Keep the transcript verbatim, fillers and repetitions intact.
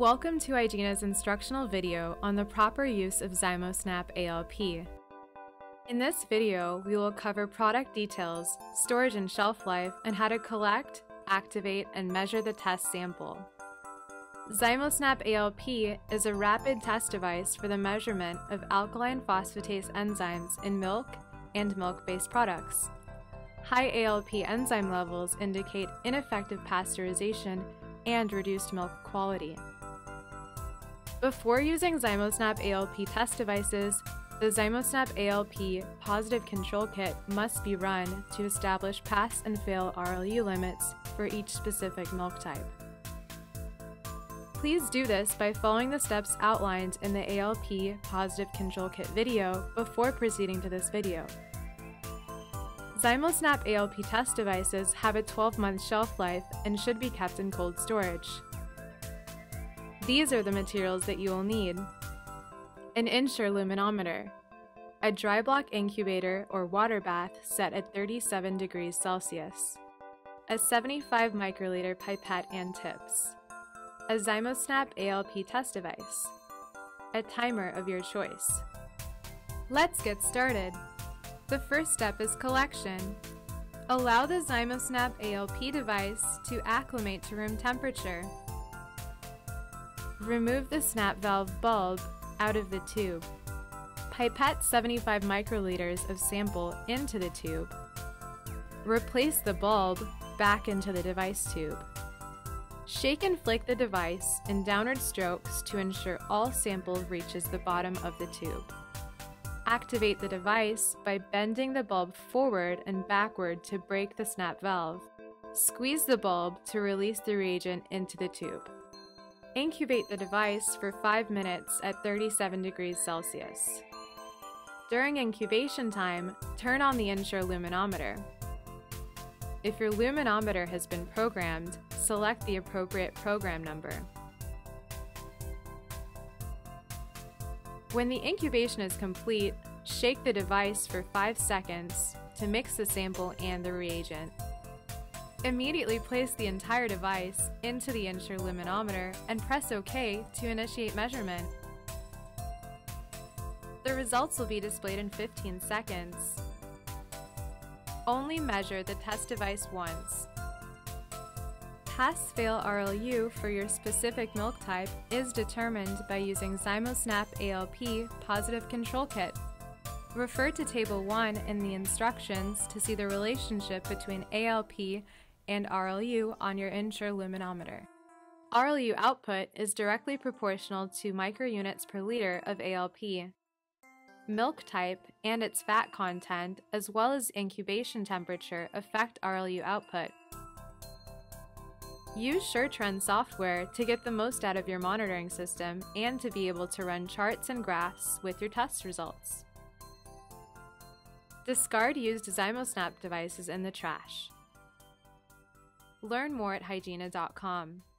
Welcome to Hygiena's instructional video on the proper use of ZymoSnap A L P. In this video, we will cover product details, storage and shelf life, and how to collect, activate, and measure the test sample. ZymoSnap A L P is a rapid test device for the measurement of alkaline phosphatase enzymes in milk and milk-based products. High A L P enzyme levels indicate ineffective pasteurization and reduced milk quality. Before using ZymoSnap A L P test devices, the ZymoSnap A L P Positive Control Kit must be run to establish pass and fail R L U limits for each specific milk type. Please do this by following the steps outlined in the A L P Positive Control Kit video before proceeding to this video. ZymoSnap A L P test devices have a twelve month shelf life and should be kept in cold storage. These are the materials that you will need: an Ensure luminometer, a dry block incubator or water bath set at thirty-seven degrees Celsius, a seventy-five microliter pipette and tips, a ZymoSnap A L P test device, a timer of your choice. Let's get started. The first step is collection. Allow the ZymoSnap A L P device to acclimate to room temperature. Remove the snap valve bulb out of the tube. Pipette seventy-five microliters of sample into the tube. Replace the bulb back into the device tube. Shake and flick the device in downward strokes to ensure all sample reaches the bottom of the tube. Activate the device by bending the bulb forward and backward to break the snap valve. Squeeze the bulb to release the reagent into the tube. Incubate the device for five minutes at thirty-seven degrees Celsius. During incubation time, turn on the Ensure luminometer. If your luminometer has been programmed, select the appropriate program number. When the incubation is complete, shake the device for five seconds to mix the sample and the reagent. Immediately place the entire device into the Ensure luminometer and press OK to initiate measurement. The results will be displayed in fifteen seconds. Only measure the test device once. Pass-fail R L U for your specific milk type is determined by using ZymoSnap A L P Positive Control Kit. Refer to Table one in the instructions to see the relationship between A L P and R L U on your Ensure luminometer. R L U output is directly proportional to microunits per liter of A L P. Milk type and its fat content, as well as incubation temperature, affect R L U output. Use SureTrend software to get the most out of your monitoring system and to be able to run charts and graphs with your test results. Discard used ZymoSnap devices in the trash. Learn more at Hygiena dot com.